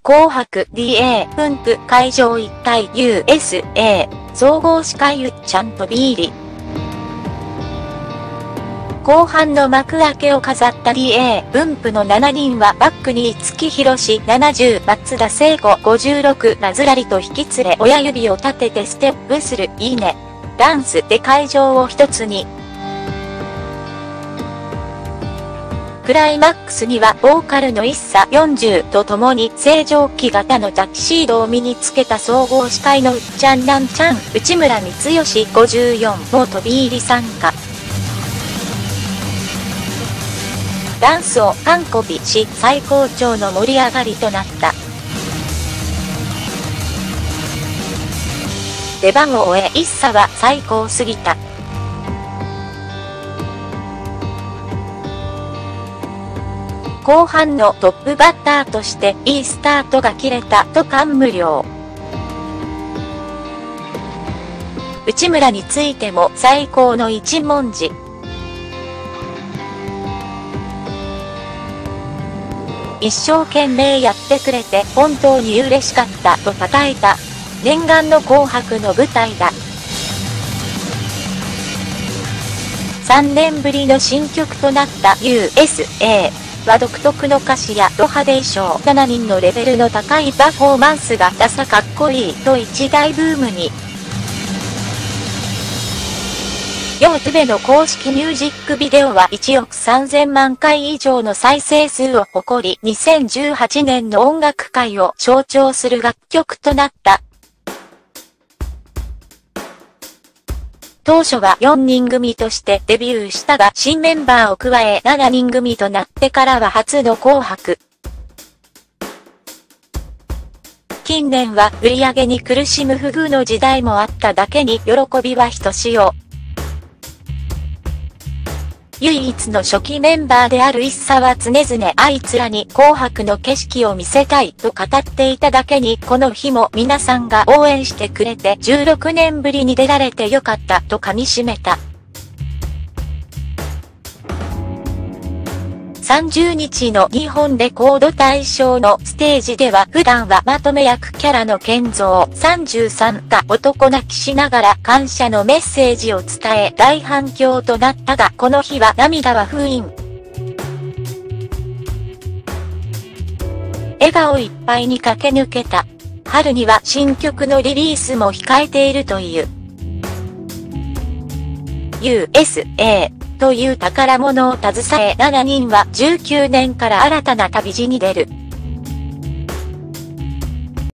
紅白 DA 分布会場一体 USA 総合司会ゆっちゃんとビーリ。後半の幕開けを飾った DA 分布の7人はバックに五木ひろし70、松田聖子56らずらりと引き連れ親指を立ててステップするいいね。ダンスで会場を一つに。クライマックスにはボーカルのＩＳＳＡ40と共に正常期型のタキシードを身につけた総合司会のうっちゃんなんちゃん内村光良54も飛び入り参加。ダンスを完コピし最高潮の盛り上がりとなった。出番を終えＩＳＳＡは最高すぎた。後半のトップバッターとしていいスタートが切れたと感無量。内村についても最高の一文字。一生懸命やってくれて本当に嬉しかったと称えた。念願の紅白の舞台だ。3年ぶりの新曲となった USA。は独特の歌詞やド派手衣装7人のレベルの高いパフォーマンスがダサかっこいいと一大ブームに。YouTube の公式ミュージックビデオは1億3000万回以上の再生数を誇り2018年の音楽界を象徴する楽曲となった。当初は4人組としてデビューしたが新メンバーを加え7人組となってからは初の紅白。近年は売り上げに苦しむ不遇の時代もあっただけに喜びはひとしお。唯一の初期メンバーであるＩＳＳＡは常々あいつらに紅白の景色を見せたいと語っていただけにこの日も皆さんが応援してくれて16年ぶりに出られてよかったと噛み締めた。30日の日本レコード大賞のステージでは普段はまとめ役キャラの健三33が男泣きしながら感謝のメッセージを伝え大反響となったがこの日は涙は封印。笑顔いっぱいに駆け抜けた。春には新曲のリリースも控えているという。USAという宝物を携え7人は19年から新たな旅路に出る。